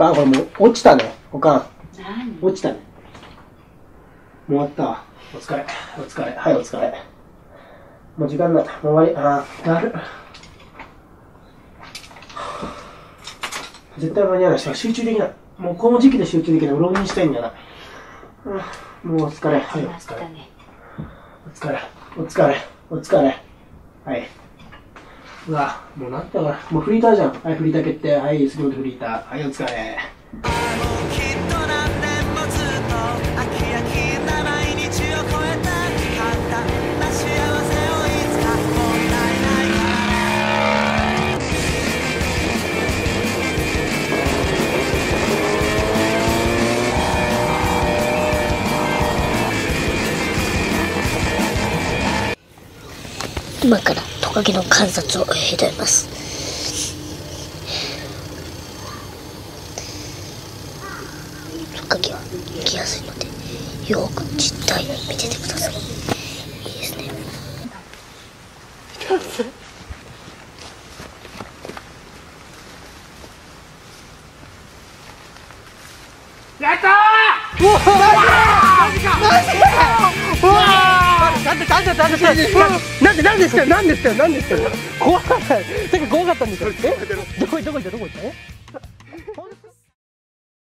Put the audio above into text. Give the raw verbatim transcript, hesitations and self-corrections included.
かん、これもう落ちたね。おかん。落ちたね。もう終わったわ。お疲れ。お疲れ。はい、お疲れ。もう時間ない。もう終わり。あー、だる。絶対間に合わないし、集中できない。もうこの時期で集中できない。浪人したいんだよな。うん、もうお疲れ。はい、お疲れ。お疲れ。お疲れ。お疲れ。はい。うわ、もうなったから。もうフリーターじゃん。はい、フリーター決定。はい、杉本フリーター。はい、お疲れ。 今からトカゲの観察を挑みます。トカゲは行きやすいので、よーく実態見ててください。いいですね。 やったー！うわー！マジか！うわー！なんでなんでなんでなんでなんですかなんですかなんですか怖かった。てか怖かったんですよ。え？どこどこ行ったどこ行った？